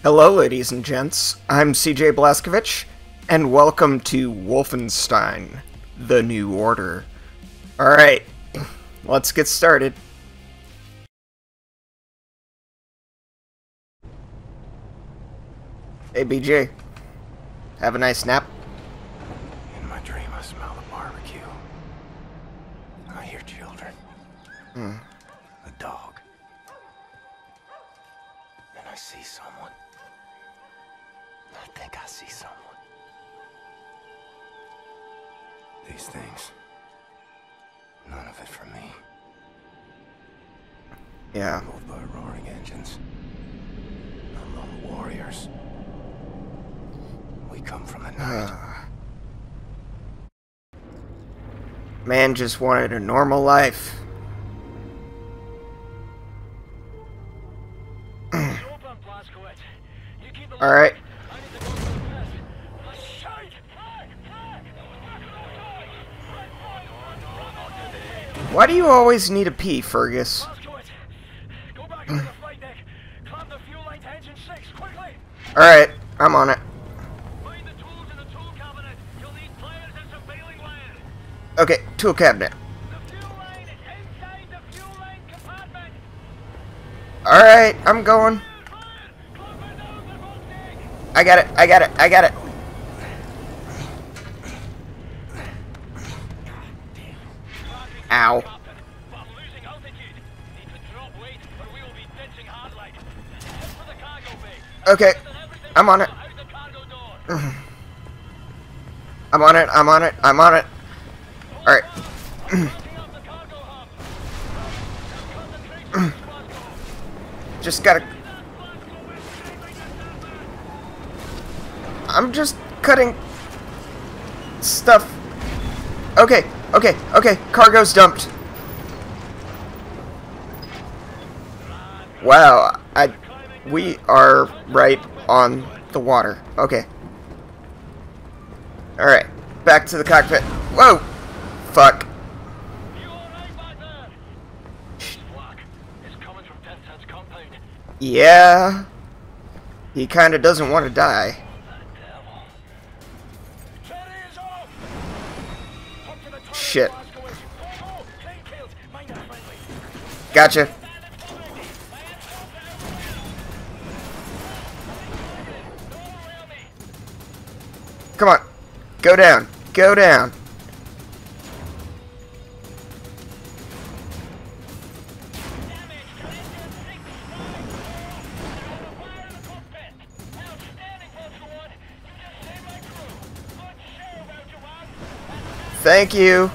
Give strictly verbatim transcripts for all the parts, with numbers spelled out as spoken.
Hello, ladies and gents. I'm C J Blaskovich, and welcome to Wolfenstein: The New Order. Alright, let's get started. Hey, B J. Have a nice nap? In my dream, I smell the barbecue. I hear children. Hmm. A dog. And I see someone. I think I see someone. These things. None of it for me. Yeah. Moved by roaring engines. Unknown warriors. We come from the night. Uh, man just wanted a normal life. Alright. Why do you always need a pee, Fergus? Alright, I'm on it. Okay, tool cabinet. Alright, I'm going. I got it, I got it, I got it. Ow. Okay, I'm on it. I'm on it, I'm on it, I'm on it. Alright. Just gotta... I'm just cutting stuff. Okay, okay, okay. Cargo's dumped. Wow, I... We are right on the water. Okay. Alright, back to the cockpit. Whoa! Fuck. Yeah. He kinda doesn't want to die. Shit. Gotcha. Come on. Go down. Go down. Thank you.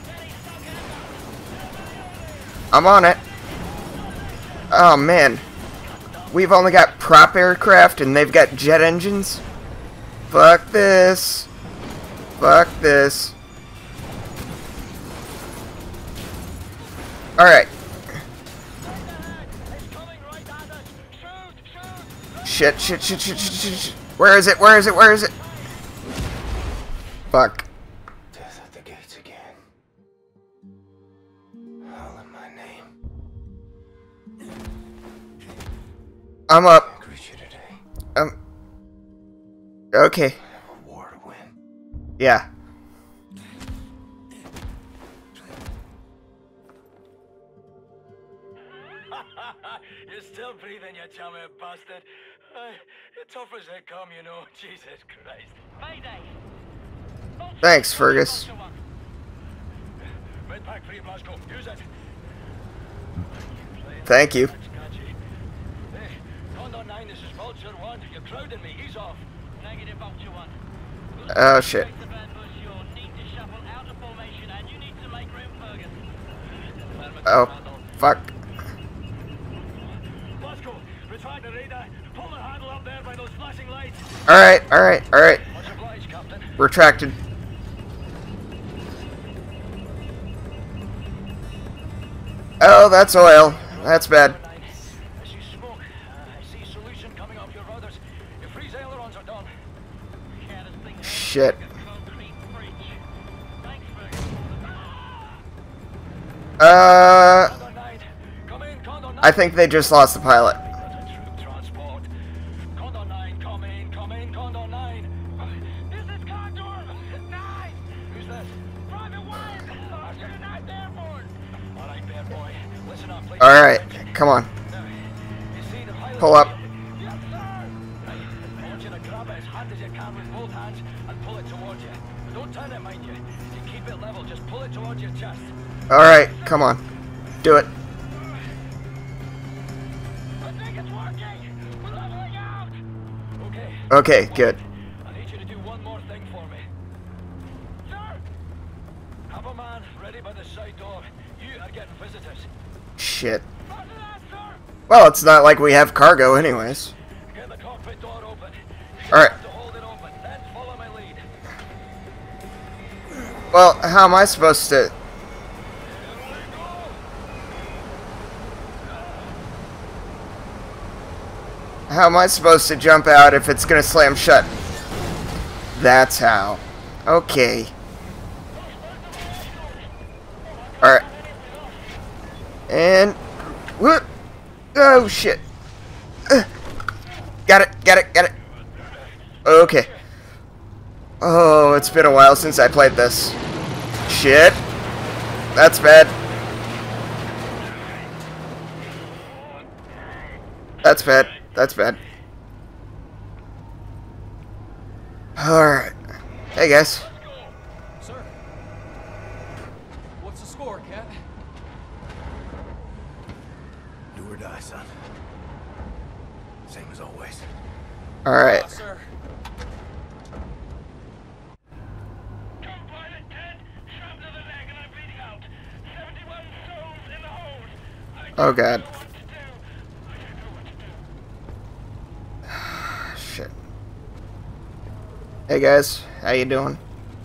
I'm on it. Oh man. We've only got prop aircraft and they've got jet engines. Fuck this. Fuck this. Alright. Shit, shit, shit, shit, shit, shit, shit. Where is it? Where is it? Where is it? Fuck. Death at the gates again. All in my name. I'm up. I greet you today. Um. Okay. I have a war to win. Yeah. You're still breathing, you chummy bastard. Uh, you're tough as they come, you know. Jesus Christ. Mayday. Thanks, Fergus. Red pack free, Blasco. Use it. Thank you. Hey, Condor nine, this is Vulture one. You're crowding me. He's off. Negative, Vulture one. Oh shit. Oh, fuck. Blasco, retract the radar. Pull the handle up there by those flashing lights. Alright, alright, alright. Much obliged, Captain. Retracted. Oh, that's oil. That's bad. I see smoke. Uh, I see solution coming off your rudders. Your freeze ailerons are done. Shit. Uh, I think they just lost the pilot. come in, Condor nine. This is Condor nine. Who's this? Private Wyatt. Sergeant Knight Airborne. All right, bad boy. Listen up, please. All right, come on. Now, you see the pilot? Pull up. Yes, sir. Right. I want you to grab it as hard as you can with both hands and pull it towards you. Don't turn it, mind you. You keep it level. Just pull it towards your chest. All right, come on. Do it. I think it's working. We're leveling out. Okay. Okay, good. I need you to do one more thing for me. Sir! Have a man ready by the side door. You are getting visitors. Shit. Roger that, sir! Well, it's not like we have cargo anyways. Get the cockpit door open. All right. You have to hold it open, then follow my lead. Well, how am I supposed to... Here we go! How am I supposed to jump out if it's gonna slam shut? That's how. Okay. Alright. And... Whoop! Oh, shit. Uh, got it, got it, got it. Okay. Oh, it's been a while since I played this. Shit. That's bad. That's bad. That's bad. Alright. Hey, guys. Sir, what's the score, Cat? Do or die, son. Same as always. Alright. Uh, sir. Co-pilot Ted, shot to the leg and I'm bleeding out. seventy-one souls in the hold. I Oh, God. don't know what to do. I don't know what to do. Shit. Hey, guys. How you doing?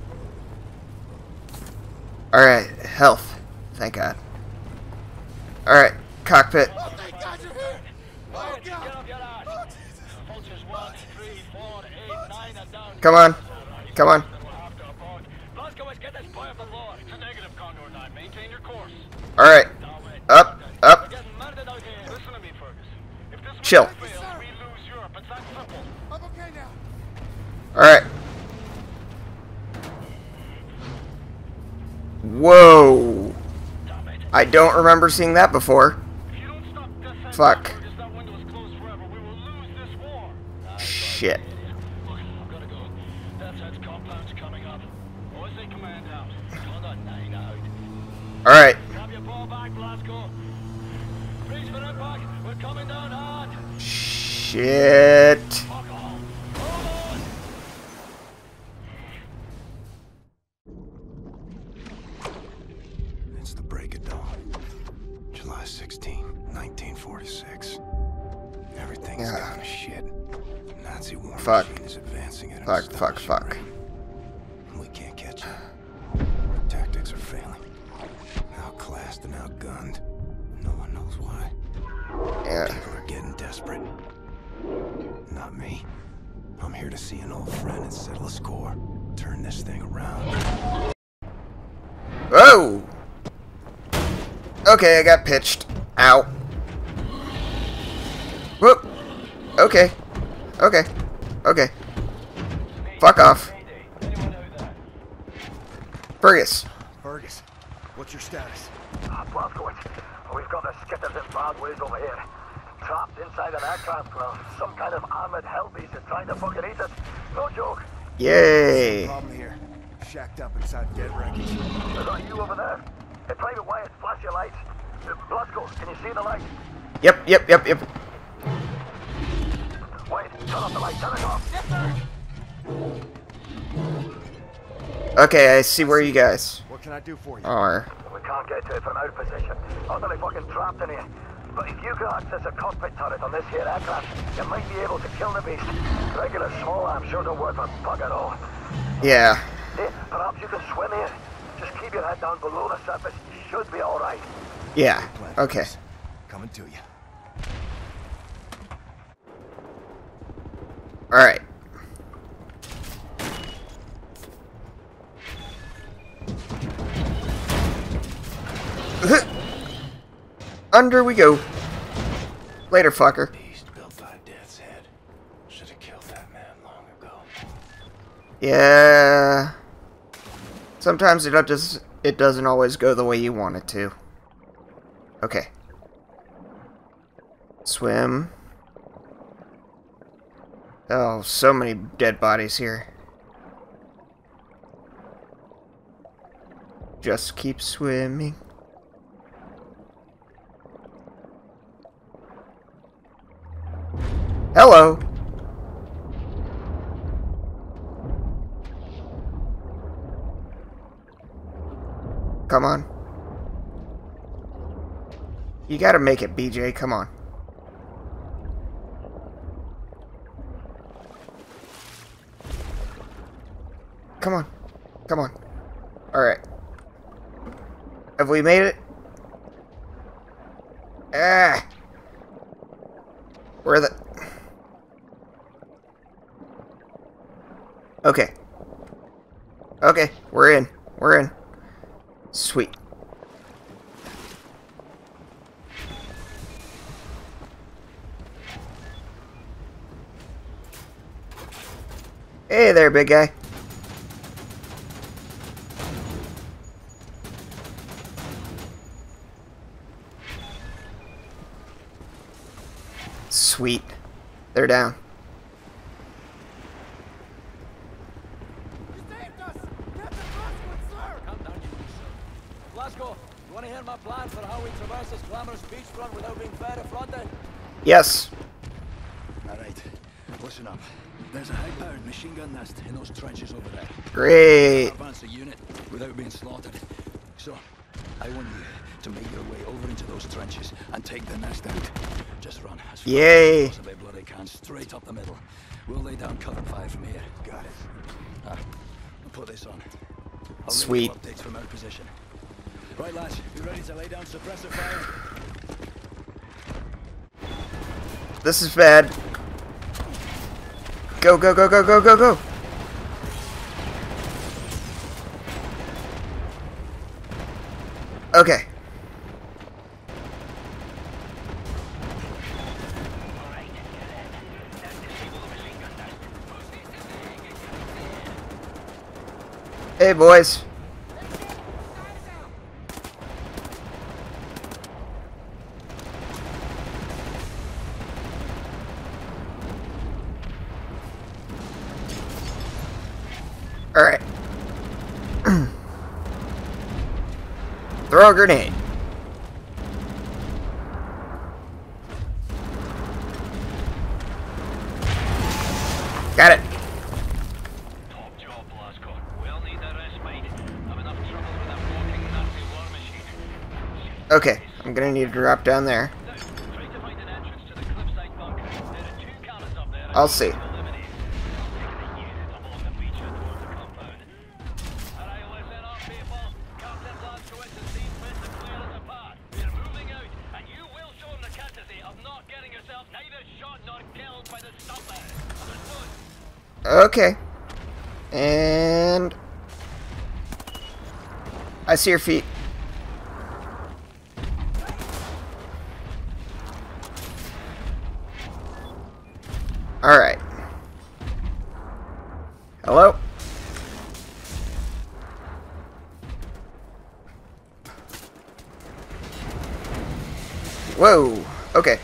Alright. Health. Thank God. Alright. Cockpit. Oh, thank God you're here! Oh, Get God! up your ass. Oh, Jesus! Vultures one, three, four, eight, nine are down. Come on. Come on. We'll have to abort. Glasgow, let's get this boy off the floor. It's a negative, Condor nine. Maintain your course. Alright. Up. Up. We're getting murdered out here. Listen to me, Fergus. If this Chill. mission fails, we lose Europe. It's that simple. I'm okay now. Alright. Whoa. Damn it. I don't remember seeing that before. If you don't stop this, Fuck. Fergus, that window is closed forever. We will lose this war. Shit. Look, I've got to go. That's Ed's compound's coming up. O S A command out. Condor nine out. Alright. Grab your ball back, Glasgow. Brace for impact. We're coming down hard. Shit. Fuck off. Hold on. It's the break of dawn. July sixteenth, nineteen forty-six. Everything's Yeah. gone to shit. Nazi war Fuck. machine is advancing at an Fuck, fuck, astonishing fuck. rate. We can't catch up. Our tactics are failing. Outclassed and outgunned. No one knows why. Yeah. People are getting desperate. Not me. I'm here to see an old friend and settle a score. Turn this thing around. Oh! Okay, I got pitched. Ow. Whoop. Okay. Okay. Okay. Fuck off. Anyone out there? Fergus. Fergus, what's your status? Ah, Blazkowicz, we've got the skitters in bad ways over here. Trapped inside an aircraft, well, some kind of armored hell beast is trying to fucking eat us. No joke. Yay. Problem here. Shacked up inside dead wreckage. Is that you over there? Hey, Private Wyatt, flash your lights. Uh, Blazko, can you see the light? Yep, yep, yep, yep. Wait, turn off the light, turn it off. Yes, sir. Okay, I see where you guys What can I do for you? are. We can't get to it from our position. Utterly fucking trapped in here. But if you can access a cockpit turret on this here aircraft, you might be able to kill the beast. Regular small arms sure don't work for bug at all. Yeah. Hey, perhaps you can swim here. Just keep your head down below the surface. You should be alright. Yeah. Okay. Coming to you. Alright. Under we go. Later, fucker. Beast built by Death's Head. Should have killed that man long Yeah. Sometimes it does. It doesn't always go the way you want it to. Okay. Swim. Oh, so many dead bodies here. Just keep swimming. Hello. Come on. You gotta make it, B J. Come on. Come on. Come on. Alright. Have we made it? Ah! Where the... Okay. Okay, we're in. We're in. Sweet. Hey there, big guy. Sweet. They're down. You saved us! Captain Blaskwood, sir! Calm down, you sir. Glasgow, you want to hear my plan for how we traverse this glamorous beachfront without being fair affronted? Yes. Alright, listen up. There's a high-powered machine gun nest in those trenches over there. Great. Advance the unit without being slaughtered. So, I want you to make your way over into those trenches and take the nest out. Just run as fast Yay. as you possibly bloody can, straight up the middle. We'll lay down cover fire from here. Got it. Ah, I'll put this on. I'll Sweet. updates from our position. Right, lads, you ready to lay down suppressor fire? This is bad. Go, go, go, go, go, go, go. Okay. Hey, boys. All right. Throw a grenade. Got it. Top job, Glasgow. We'll need a respite. Have enough trouble with that walking Nazi war machine. Okay, I'm gonna need to drop down there. Now, try to find an entrance to the cliffside bunker. There are two cannons up there. I'll see. Okay. And I see your feet. All right. Hello? Whoa. Okay.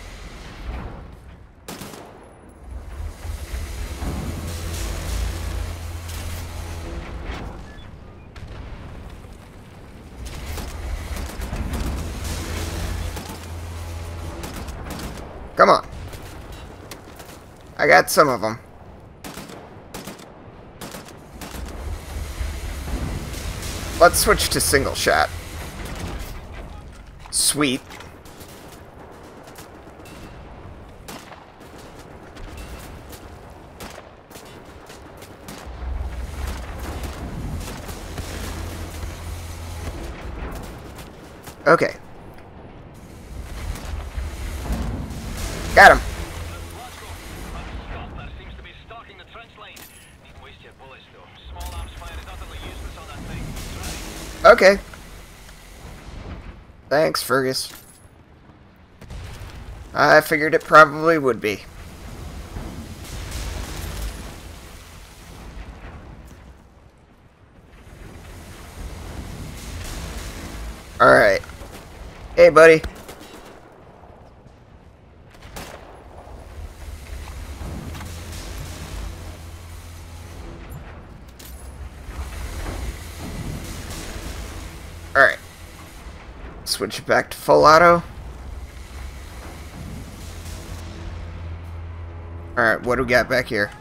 Come on. I got some of them. Let's switch to single shot. Sweet. Okay. Got him. Okay. Thanks, Fergus. I figured it probably would be. Alright. Hey, buddy. Alright. Switch it back to full auto. Alright, what do we got back here?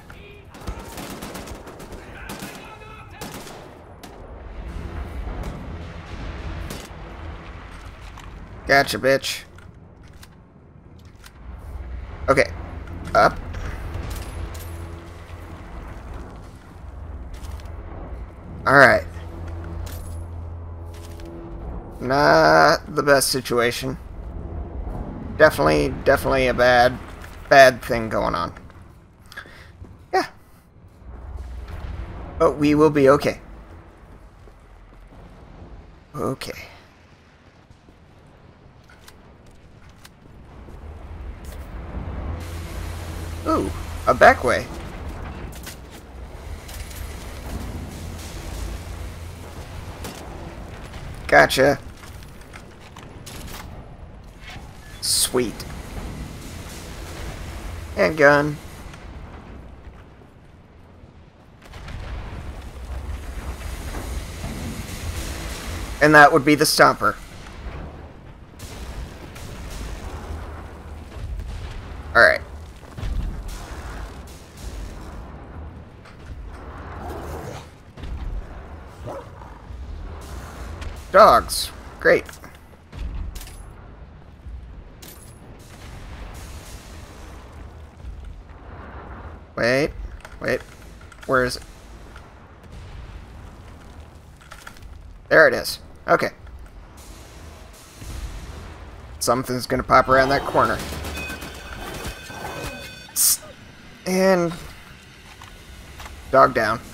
Gotcha, bitch. Okay. Up. Alright. Not the best situation. Definitely, definitely a bad, bad thing going on. Yeah. But we will be okay. Okay. Ooh, a back way. Gotcha. Sweet. And gun. And that would be the Stomper. Alright. Dogs. Great. Wait. Wait. Where is it? There it is. Okay. Something's gonna pop around that corner. And... dog down.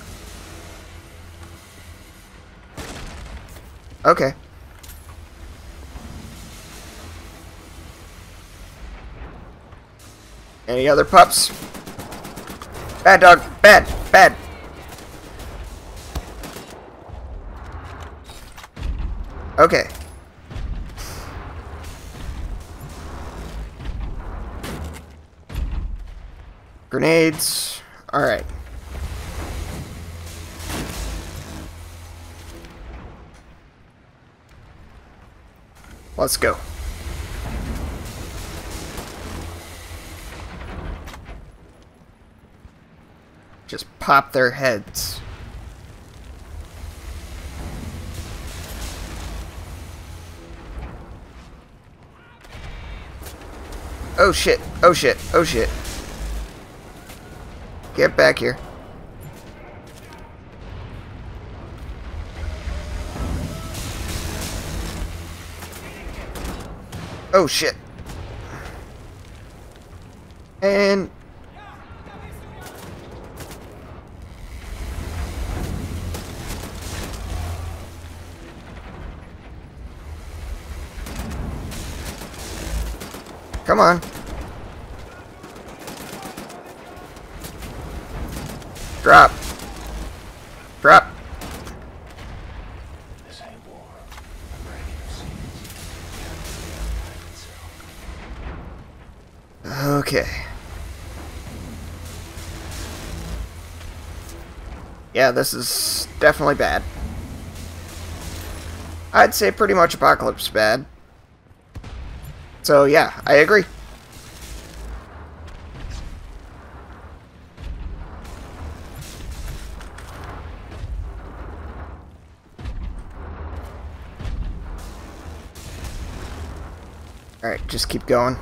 Okay. Any other pups? Bad dog. Bad. Bad. Okay. Grenades. Alright. Let's go. Just pop their heads. Oh shit, oh shit, oh shit. Get back here. Oh shit. And come on. Drop. Drop. This ain't war. I'm ready to see it. Okay. Yeah, this is definitely bad. I'd say pretty much Apocalypse bad. So yeah, I agree. Alright, just keep going.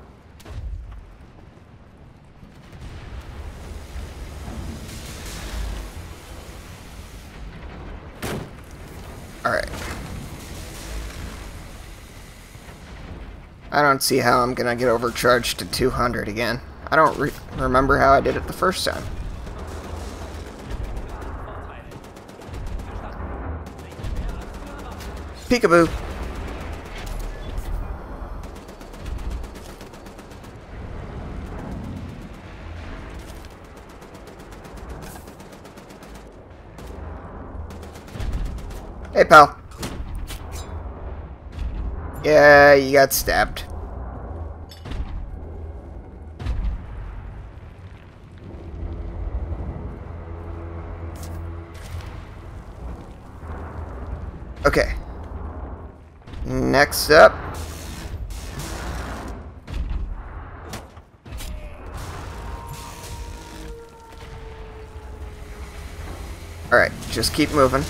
Alright. I don't see how I'm gonna get overcharged to two hundred again. I don't re remember how I did it the first time. Peekaboo. Hey, pal. Yeah, you got stabbed. Okay. Next up. Alright, just keep moving.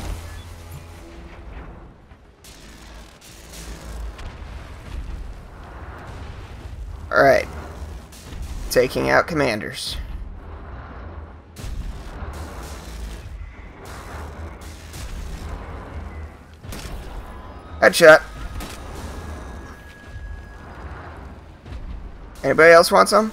Alright. Taking out commanders. Headshot. Anybody else want some?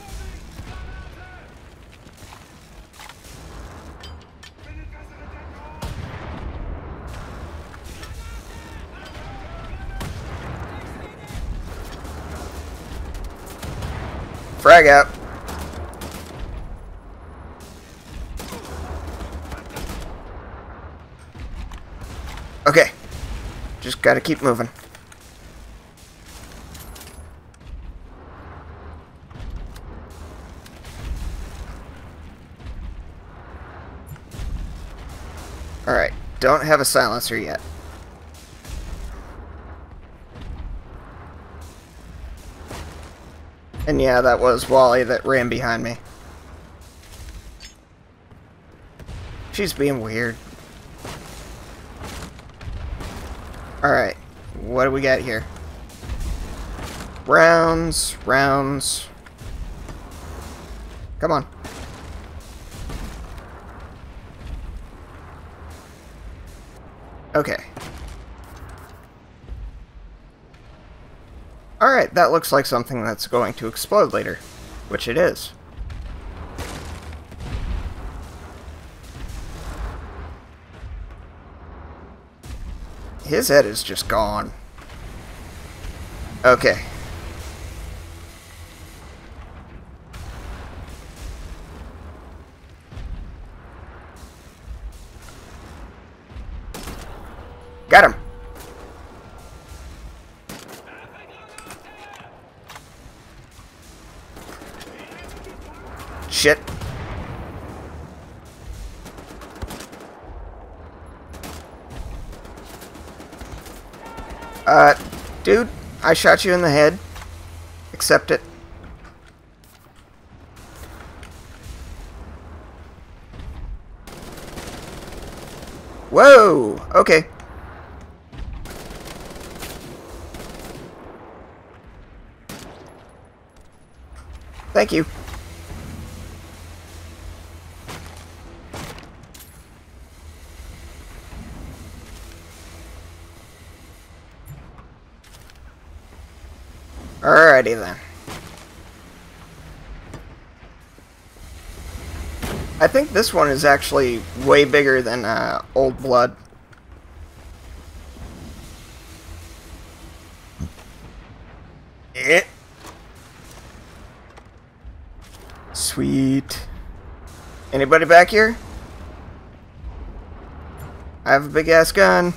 Frag out. Okay. Just gotta keep moving. Alright, don't have a silencer yet. And yeah, that was Wally that ran behind me. She's being weird. Alright, what do we got here? Rounds, rounds. Come on. Okay. Alright, that looks like something that's going to explode later. Which it is. His head is just gone. Okay. Got him. Shit. Uh, dude, I shot you in the head. Accept it. Whoa! Okay. Thank you. Alrighty then. I think this one is actually way bigger than uh, Old Blood. It. Sweet. Anybody back here? I have a big ass gun.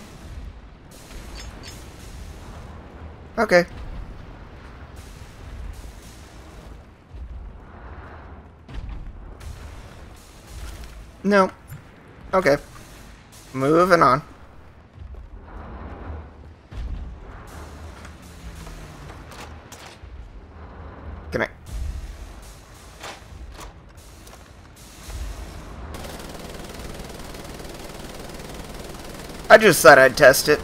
Okay. No. Okay. Moving on. Can I? I just thought I'd test it.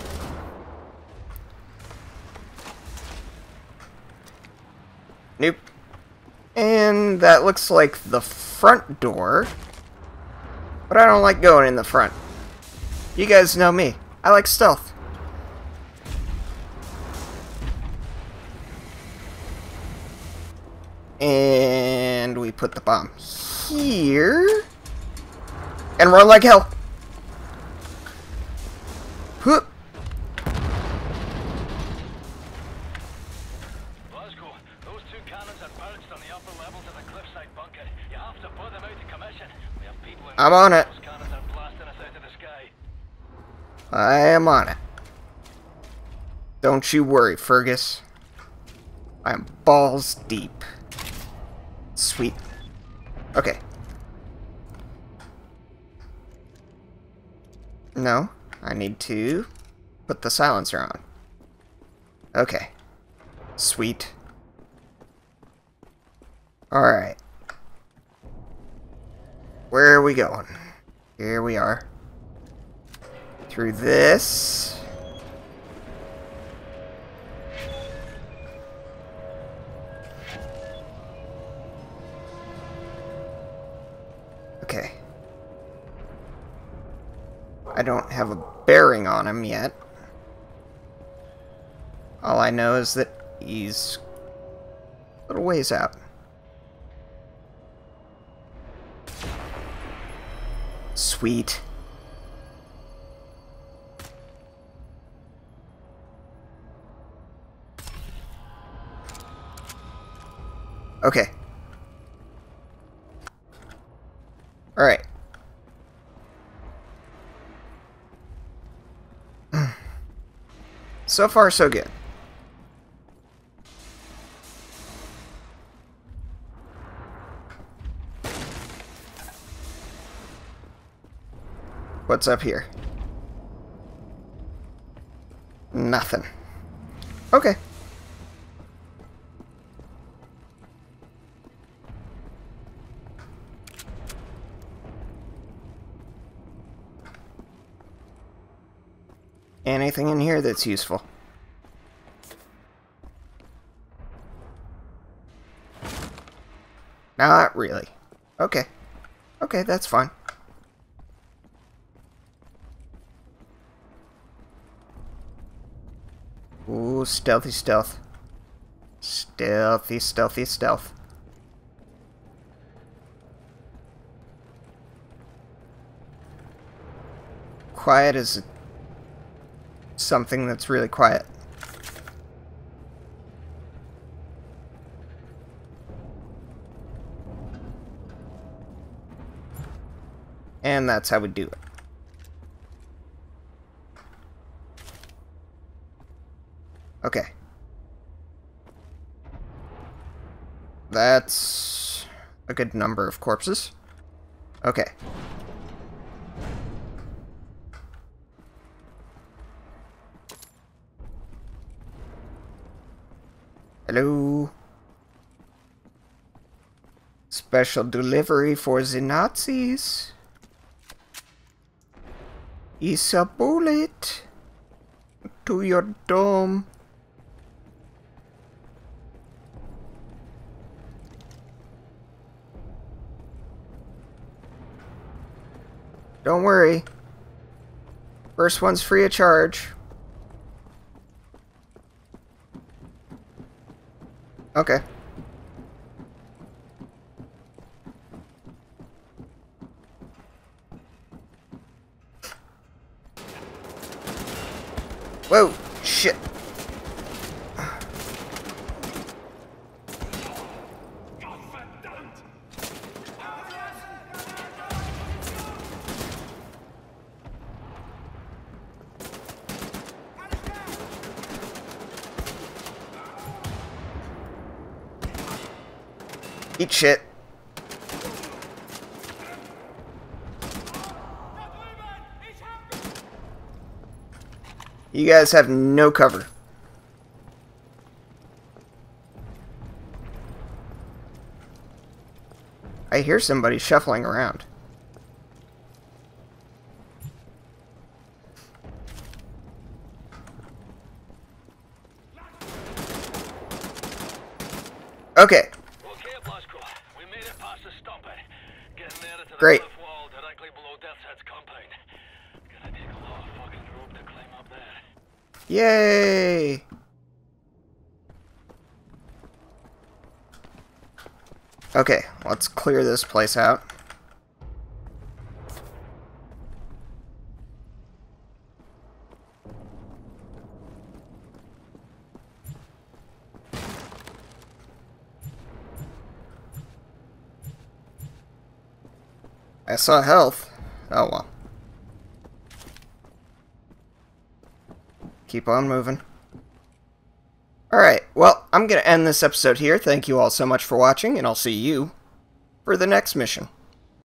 Nope. And that looks like the front door. But I don't like going in the front. You guys know me. I like stealth. And we put the bomb here. And run like hell. Whoop. Glasgow, those two cannons are perched on the upper levels of the cliffside bunker. You have to put them out of commission. We have people in I'm on it. those cannons are blasting us out of the sky. I am on it. Don't you worry, Fergus. I'm balls deep. Sweet. Okay. No, I need to put the silencer on. Okay. Sweet. Alright. Where are we going? Here we are. Through this. Okay. I don't have a bearing on him yet. All I know is that he's a little ways out. Sweet. Okay. Alright. So far, so good. What's up here? Nothing. Okay. Anything in here that's useful? Not really. Okay. Okay, that's fine. Ooh, stealthy stealth. Stealthy, stealthy stealth. Quiet is something that's really quiet. And that's how we do it. Okay. That's a good number of corpses. Okay. Hello. Special delivery for the Nazis. It's a bullet to your dome. Don't worry. First one's free of charge. Okay. Whoa, shit. Eat shit. You guys have no cover. I hear somebody shuffling around. Okay. Great. Yay! Okay, let's clear this place out. I saw health. Oh well. Keep on moving. Alright, well, I'm going to end this episode here. Thank you all so much for watching, and I'll see you for the next mission.